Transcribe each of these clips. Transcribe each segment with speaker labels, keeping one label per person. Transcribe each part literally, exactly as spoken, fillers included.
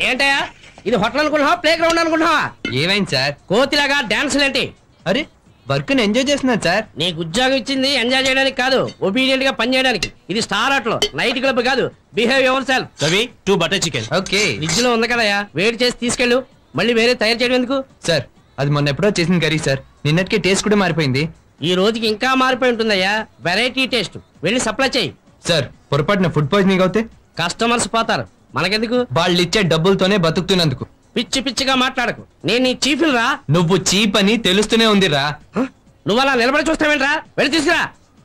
Speaker 1: ఏంటయ్యా ఇది హోటల్ అనుకుంటున్నావా ప్లే గ్రౌండ్ అనుకుంటున్నావా?
Speaker 2: ఏమైంది సార్?
Speaker 1: కోతిలాగా డాన్సులు ఏంటి?
Speaker 2: అరే వర్క్ ని ఎంజాయ్ చేస్తున్నాను సార్.
Speaker 1: నీకు ఉద్యోగం ఇచ్చింది ఎంజాయ్ చేయడానికి కాదు, ఒబీడియంట్ గా పని చేయడానికి. ఇది స్టార్ హోటల్, నైట్ క్లబ్ కాదు. Behave yourself.
Speaker 3: Ravi two butter chicken.
Speaker 2: Okay.
Speaker 1: Fridge లో ఉంది కదయ్యా, వేడి చేసి తీసుకెళ్ళు. మళ్ళీ వేరే తయారు చేయడం ఎందుకు?
Speaker 2: సార్ అది మొన్న ఎప్పుడో చేసిన కర్రీ సార్, నిన్నటికే టేస్ట్ కూడా మారిపోయింది.
Speaker 1: ఈ రోజుకి ఇంకా మారిపోయి ఉంటుందయ్యా, వెరైటీ టేస్ట్. వెళ్ళి సప్లై చేయి.
Speaker 2: సార్ పొరపాటున ఫుడ్ పాయిజనింగ్ అవుతే
Speaker 1: కస్టమర్స్ పోతారు, మనకెందుకు?
Speaker 2: వాళ్ళు ఇచ్చే డబ్బులతోనే బతుకుతున్నందుకు.
Speaker 1: పిచ్చి పిచ్చిగా మాట్లాడకు, నేను నీ చీఫ్ రా.
Speaker 2: నువ్వు చీప్ అని తెలుస్తూనే ఉందిరా.
Speaker 1: నువ్వు అలా నిలబడి చూస్తావేంట్రా? వెళ్ళి తీసుకురా.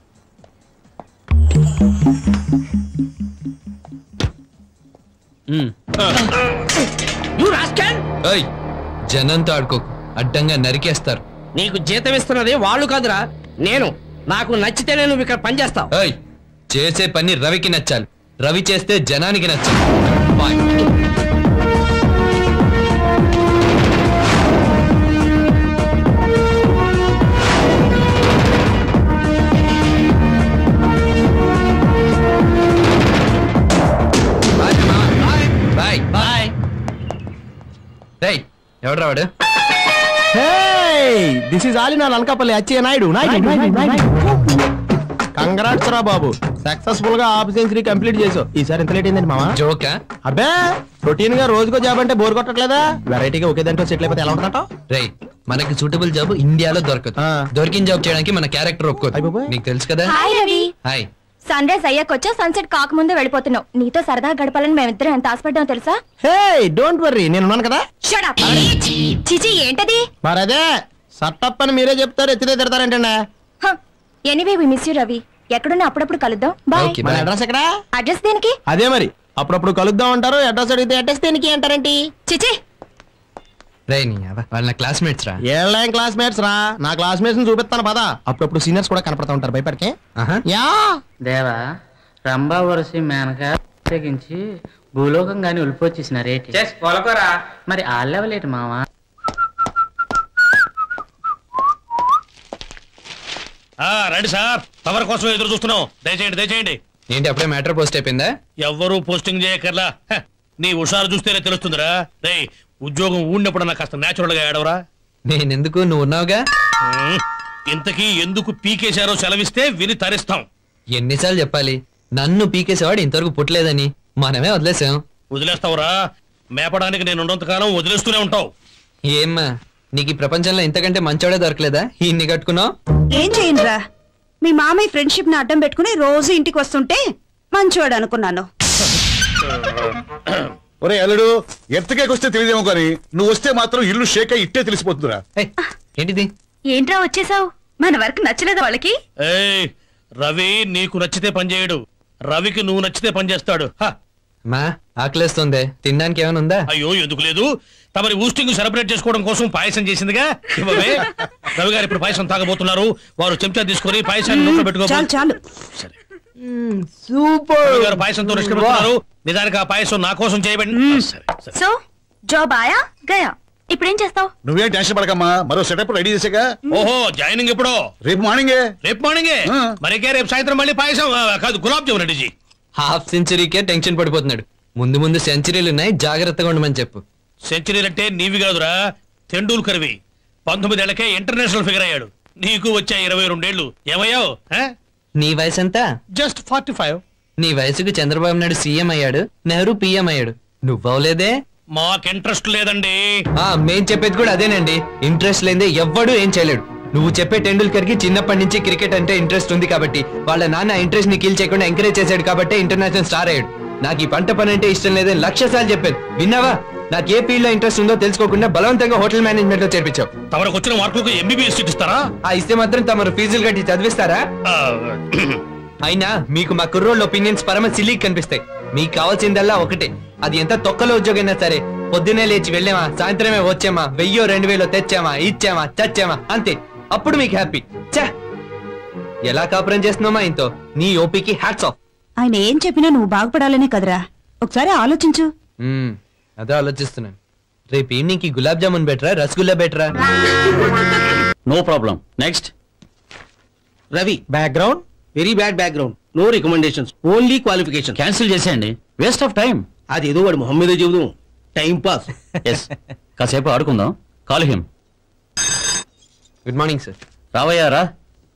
Speaker 2: జనంతో ఆడుకోకు, అడ్డంగా నరికేస్తారు.
Speaker 1: నీకు జీతం ఇస్తున్నది వాళ్ళు కాదురా, నేను. నాకు నచ్చితేనే నువ్వు ఇక్కడ పని చేస్తావు.
Speaker 2: చేసే పని రవికి నచ్చాలి, రవి చేస్తే జనానికి నచ్చాలి. బాయ్. Bye bye. రేయ్ ఎవడ్రా వాడు?
Speaker 4: దిస్ ఇస్ ఆలినా లంకాపల్లి అచ్చే నాయుడు. కంగ్రాట్స్ రా బాబు, సక్సెస్ఫుల్ గా హాఫ్ సెంచరీ కంప్లీట్ చేసావు. ఈసారి ఎంత లేట్ అయిందండి మామా?
Speaker 2: జోకా?
Speaker 4: అబ్బే రొటీన్ గా రోజుకో జాబ్ అంటే బోర్ కొట్టట్లేదా? వెరైటీగా ఒకే దాంట్లో సెటిల్ అయిపోతే ఎలా ఉంటుందంట?
Speaker 2: రేయ్ మనకి సూటబుల్ జాబ్ ఇండియాలో దొరకదు. దొరికిన జాబ్ చేయడానికి మన క్యారెక్టర్ ఒప్పుకోదు, నీకు తెలుసు కదా. హాయ్.
Speaker 5: సన్ రైజ్ అయ్యాకొచ్చా, సన్సెట్ కాకముందే వెళ్ళిపోతున్నావు. నీతో సరదా గడపాలని మేమిద్దరం ఎంత ఆశపడ్డామో తెలుసా?
Speaker 4: హే డోంట్ వర్రీ, నేను ఉన్నాను కదా.
Speaker 5: Shut up. చిచి ఏంటది?
Speaker 4: మరదే సట్టప్ అని మీరే చెప్తారు, ఎత్తిదే తిడతారేంటండి?
Speaker 5: Anyway we miss you Ravi. ఎక్కడున్నా అప్పుడప్పుడు కలుద్దాం. బాయ్.
Speaker 4: మన అడ్రస్ ఎక్కడ?
Speaker 5: అడ్రస్ దేనికి?
Speaker 4: అదే మరి అప్పుడప్పుడు కలుద్దాం అంటారు, అడ్రస్ అడిగితే అడ్రస్ దేనికి అంటారేంటి?
Speaker 5: చిచి
Speaker 2: రేయ్ నీ వాళ్ళ నా క్లాస్మేట్స్ రా.
Speaker 4: ఏళ్ళ క్లాస్మేట్స్ రా, నా క్లాస్మేట్స్ ని చూపిస్తాను పదా. అప్పుడప్పుడు సీనియర్స్ కూడా కనపడతా ఉంటారు, భయపడికే. యా
Speaker 6: దేవా రంభా వరసి మేనక తెగించి భూలోకం గాని ఉలిపొచ్చేసిన రేటి మరి ఆ లెవెల్ ఏంటి మావా?
Speaker 3: రండి సార్, తమరి కోసం ఎదురు చూస్తున్నాం. దయచేయండి దయచేయండి.
Speaker 2: ఏంటి అప్పుడే మ్యాటర్ పోస్ట్ అయిపోయిందా?
Speaker 3: ఎవ్వరూ పోస్టింగ్ చేయకర్లా, నీ హుషారు చూస్తేనే తెలుస్తుందిరా. రే ఉద్యోగం ఊడినప్పుడు నాకు కాస్త నేచురల్ గా ఏడవరా.
Speaker 2: నేనెందుకు, నువ్వు ఉన్నావుగా.
Speaker 3: ఇంతకీ ఎందుకు పీకేశారో సెలవిస్తే విని తరిస్తాం.
Speaker 2: ఎన్నిసార్లు చెప్పాలి, నన్ను పీకేసేవాడు ఇంతవరకు పుట్టలేదని. మనమే వదిలేసాం.
Speaker 3: వదిలేస్తావురా, మేపడానికి నేను ఉన్నంత కాలం వదిలేస్తూనే ఉంటావు.
Speaker 2: ఏమ్మా నీకు ఈ ప్రపంచంలో ఇంతకంటే మంచోడే దొరకలేదా? ఇన్ని కట్టుకున్నావు.
Speaker 7: ఏం చేయండిరా, మీ మామయ్య ఫ్రెండ్షిప్ ని అడ్డం పెట్టుకుని రోజు ఇంటికి వస్తుంటే మంచివాడు అనుకున్నాను.
Speaker 8: ఒరే అల్లుడు, ఎత్తకేకొస్తే తెలియదేమో కానీ నువ్వు వస్తే మాత్రం ఇల్లు షేక్ అయి ఇట్టే తెలిసిపోతుందిరా.
Speaker 2: ఏంటిది?
Speaker 5: ఏంట్రా వచ్చేసావు? మన వర్క్ నచ్చలేదా వాళ్ళకి?
Speaker 3: ఏయ్ రవి నీకు నచ్చితే పనిచేయడు, రవికి నువ్వు నచ్చితే పనిచేస్తాడు.
Speaker 2: మా ఆకలేస్తుంది, తినడానికి ఏమైనా ఉందా?
Speaker 3: అయ్యో ఎందుకు లేదు, తమరి ఊస్టింగ్ సెలబ్రేట్ చేసుకోవడం కోసం పాయసం చేసిందిగా. ఇవ్వవే. రవి గారు ఇప్పుడు పాయసం తాగబోతున్నారు, వారు చెంచా తీసుకొని పాయసాన్ని నోట్లో పెట్టుకో.
Speaker 7: చాలు.
Speaker 3: సరే
Speaker 4: సూపర్.
Speaker 3: రవి గారు పాయసంతో నిష్క్రమిస్తున్నారు, నిజానికి ఆ పాయసం నా కోసం చేయబడింది.
Speaker 5: సో జాబ్ ఆయా గయా, ఇప్పుడేం చేస్తావు?
Speaker 8: నువ్వేం టెన్షన్ పడకమ్మా, మరో సెటప్ రెడీ చేసాగా.
Speaker 3: ఓహో జాయినింగ్ ఎప్పుడో?
Speaker 8: రేపు మార్నింగే.
Speaker 3: రేపు మార్నింగే మరికే, రేపు సాయంత్రం మళ్ళీ పాయసం కాదు గులాబ్ జామున్ రెడీ.
Speaker 2: హాఫ్ సెంచరీకే టెన్షన్ పడిపోతున్నాడు, ముందు ముందు సెంచరీలు ఉన్నాయి, జాగ్రత్తగా ఉండమని చెప్పు.
Speaker 3: సెంచరీలు అంటే నీవి కాదురా, తెండూల్కర్వి. పంతొమ్మిది ఏళ్లకే ఇంటర్నేషనల్ ఫిగర్ అయ్యాడు, నీకు వచ్చా ఇరవై రెండేళ్లు. ఏమయ్యావు?
Speaker 2: నీ వయసు ఎంత?
Speaker 3: Just forty five.
Speaker 2: నీ వయసుకు చంద్రబాబు నాయుడు సీఎం అయ్యాడు, నెహ్రూ పీఎం అయ్యాడు, నువ్వవలేదే.
Speaker 3: మాకు ఇంట్రెస్ట్ లేదండి.
Speaker 2: మేం చెప్పేది కూడా అదేనండి, ఇంట్రెస్ట్ లేదే ఎవ్వడూ ఏం చేయలేడు. నువ్వు చెప్పే టెండూల్కర్ కి చిన్నప్పటి నుంచి క్రికెట్ అంటే ఇంట్రెస్ట్ ఉంది కాబట్టి, వాళ్ళ నాన్న ఇంట్రెస్ట్ ని కిల్ చేయకుండా ఎంకరేజ్ చేశాడు కాబట్టి ఇంటర్నేషనల్ స్టార్ అయ్యాడు. నాకు ఈ పంట పని అంటే ఇష్టం లేదని లక్ష సార్లు చెప్పాను, విన్నావా? నాకు ఏ ఫీల్డ్ లో ఇంట్రెస్ట్ ఉందో తెలుసుకోకుండా బలవంతంగా హోటల్ మేనేజ్మెంట్ లో చేర్పించావు.
Speaker 3: తమకు వచ్చిన మార్కులకు ఎంబీబీఎస్ సీట్ ఇస్తారా?
Speaker 2: ఆ ఇస్తే మాత్రం తమరు ఫీజులు కట్టి చదివిస్తారా? అయినా మీకు మా కుర్రోళ్ళ ఒపీనియన్స్ పరమ సిల్లీకి కనిపిస్తాయి. మీకు కావాల్సిందల్లా ఒకటే, అది ఎంత తొక్కలో ఉద్యోగైనా సరే పొద్దునే లేచి వెళ్ళామా, సాయంత్రమే వచ్చామా, వెయ్యో రెండు వేలో తెచ్చామా, ఇచ్చామా, చచ్చామా, అంతే. అప్పుడు మీకు హ్యాపీ. చా ఎలా కాపురం చేస్తున్నామా ఇంతో, నీ ఓపీకి హ్యాట్స్ ఆఫ్.
Speaker 7: ఆయన ఏం చెప్పినా నువ్వు బాగుపడాలనే కదరా, ఒకసారి ఆలోచించు.
Speaker 2: అదే ఆలోచిస్తున్నాను. రేపు ఈవినింగ్ కి గులాబ్ జామున్ బెటరా, రసగుల్లా బెటరా?
Speaker 9: No problem. Next.
Speaker 4: Ravi background very bad background, no recommendations, only qualification.
Speaker 9: Cancel చేసేయండి, వేస్ట్ ఆఫ్ టైం.
Speaker 4: అది ఏదో వాడు మొహం మీద చెబుదాం.
Speaker 1: Time pass.
Speaker 9: ఎస్, కాసేపు ఆడుకుందాం. Call him.
Speaker 2: Good morning sir.
Speaker 9: రావయ్యా రా.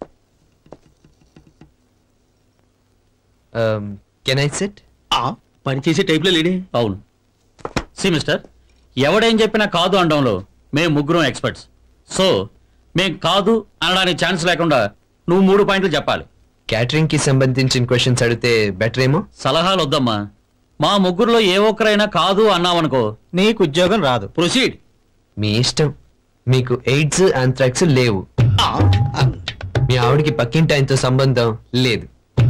Speaker 2: Can I sit?
Speaker 1: పని చేసే టైప్లో లేడే.
Speaker 9: అవును. సి మిస్టర్, ఎవడేం చెప్పినా కాదు అనడంలో మేము ముగ్గురం ఎక్స్పర్ట్స్. సో మేం కాదు అనడానికి ఛాన్స్ లేకుండా నువ్వు మూడు పాయింట్లు చెప్పాలి.
Speaker 2: క్యాటరింగ్ కి సంబంధించిన క్వశ్చన్స్ అడిగితే బెటర్ ఏమో.
Speaker 9: సలహాలు వద్దమ్మా. మా ముగ్గురులో ఏ ఒక్కరైనా కాదు అన్నావనుకో
Speaker 4: నీకు ఉద్యోగం రాదు.
Speaker 1: ప్రొసీడ్.
Speaker 2: మీ ఇష్టం. మీకు ఎయిడ్స్ ఆంథ్రాక్స్ లేవు. మీ ఆవిడికి పక్కింటి ఆయనతో సంబంధం లేదు.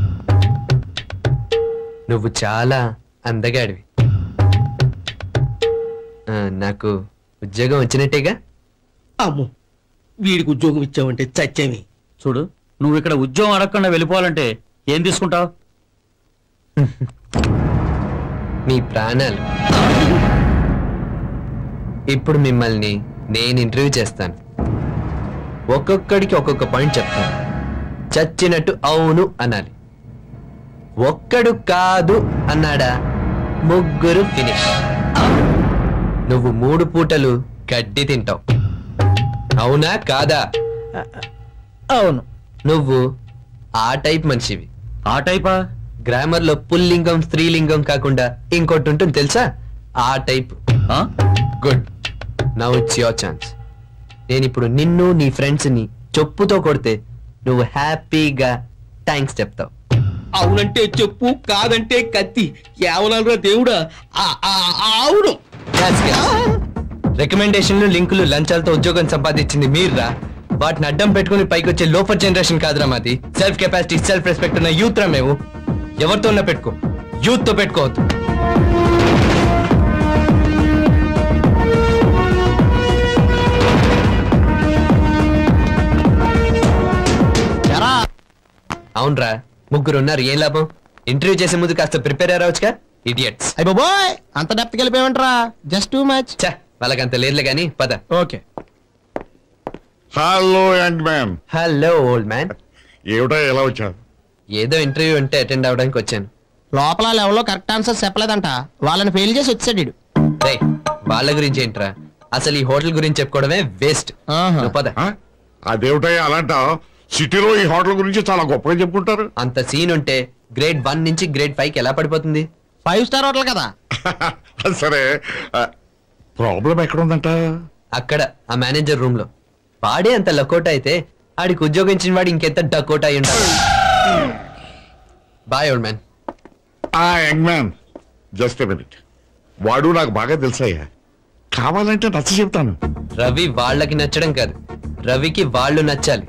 Speaker 2: నువ్వు చాలా అందగాడివి. ఆ, నాకు ఉద్యోగం వచ్చినట్టేగా.
Speaker 1: అమ్మో, వీడికి ఉద్యోగం ఇచ్చావంటే చచ్చేమి.
Speaker 9: చూడు, నువ్వు ఇక్కడ ఉద్యోగం అడగకుండా వెళ్ళిపోవాలంటే ఏం తీసుకుంటావు?
Speaker 2: మీ ప్రాణాలు. ఇప్పుడు మిమ్మల్ని నేను ఇంటర్వ్యూ చేస్తాను. ఒక్కొక్కడికి ఒక్కొక్క పాయింట్ చెప్తాను. చచ్చినట్టు అవును అనాలి. ఒక్కడు కాదు అన్నాడా ముగ్గురు ఫినిష్. నువ్వు మూడు పూటలు గడ్డి తింటావు. అవునా కాదా?
Speaker 4: అవును.
Speaker 2: నువ్వు ఆ టైప్ మనిషివి.
Speaker 9: ఆ టైపా?
Speaker 2: గ్రామర్ లో పుల్లింగం స్త్రీలింగం కాకుండా ఇంకోటి ఉంటుంది తెలుసా? ఆ type. Good. Now it's your chance. నేను ఇప్పుడు నిన్ను నీ ఫ్రెండ్స్ ని చెప్పుతో కొడితే నువ్వు హ్యాపీగా థ్యాంక్స్ చెప్తావు.
Speaker 1: అవునంటే చెప్పు, కాదంటే కత్తి. కేవలం దేవుడా. అవును.
Speaker 2: రికమెండేషన్లు లింకులు లంచాలతో ఉద్యోగం సంపాదించింది మీర్రా. వాటిని అడ్డం పెట్టుకుని పైకి వచ్చే లోఫర్ జనరేషన్ కాదురా మాది. సెల్ఫ్ కెపాసిటీ, సెల్ఫ్ రెస్పెక్ట్ ఉన్న యూత్ రా మేము. ఎవరితో ఉన్నా పెట్టుకో, యూత్ తో పెట్టుకోవద్దు. అవునరా, ముగ్గురు ఉన్నారు. ఏం లాభం? ఇంటర్వ్యూ చేసే ముందు కాస్త ప్రిపేర్ అయ్యవచ్చుగా. ఇడియట్స్.
Speaker 4: అయ్య బాబోయ్, అంత డెప్త్ వెళ్ళిపోయామంటరా? Just too much.
Speaker 2: చా, వాళ్ళకంత లేదులే గాని పద.
Speaker 4: Okay.
Speaker 8: Hello young man.
Speaker 2: Hello old man.
Speaker 8: ఏమిటా ఎలా వచ్చావు?
Speaker 2: ఏదో ఇంటర్వ్యూ ఉంటే అటెండ్ అవడానికి వచ్చాను.
Speaker 4: లోపల లెవెల్లో కరెక్ట్ ఆన్సర్ చెప్పలేదంట. వాళ్ళని ఫెయిల్ చేసి వచ్చాడు వీడు.
Speaker 2: రే, వాళ్ళ గురించి ఏంట్రా? అసలు ఈ హోటల్ గురించి చెప్పుకోవడమే వేస్ట్. పద.
Speaker 8: అదేమిటా అలాంటావు? సిటీలో ఈ హోటల్ గురించి చాలా గొప్పగా చెప్పుకుంటారు.
Speaker 2: అంత సీన్ ఉంటే గ్రేడ్ వన్ నుంచి గ్రేడ్ ఫైవ్ కి ఎలా పడిపోతుంది?
Speaker 4: ఫైవ్ స్టార్ హోటల్ కదా.
Speaker 8: సరే, ప్రాబ్లం ఎక్కడ ఉందంట?
Speaker 2: అక్కడ ఆ మేనేజర్ రూమ్ లో. వాడే అంత లకోటా అయితే ఆడికి ఉద్యోగం ఇచ్చిన వాడు ఇంకెంత డకోటా అయి ఉంటాడు. Bye old man.
Speaker 8: ఆ young man, just a minute. వాడు నాకు బాగా తెలుసయ్యా. కావాలంటే నచ్చ చెప్తాను.
Speaker 2: రవి వాళ్ళకి నచ్చడం కాదు, రవికి వాళ్ళు నచ్చాలి.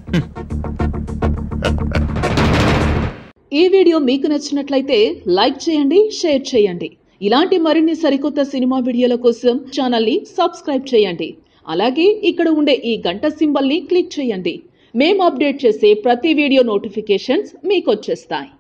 Speaker 10: ఈ వీడియో మీకు నచ్చినట్లయితే లైక్ చేయండి, షేర్ చేయండి. ఇలాంటి మరిన్ని సరికొత్త సినిమా వీడియోల కోసం ఛానల్ ని సబ్స్క్రైబ్ చేయండి. అలాగే ఇక్కడ ఉండే ఈ గంట సింబల్ ని క్లిక్ చేయండి. మేము అప్డేట్ చేసే ప్రతి వీడియో నోటిఫికేషన్స్ మీకు వచ్చేస్తాయి.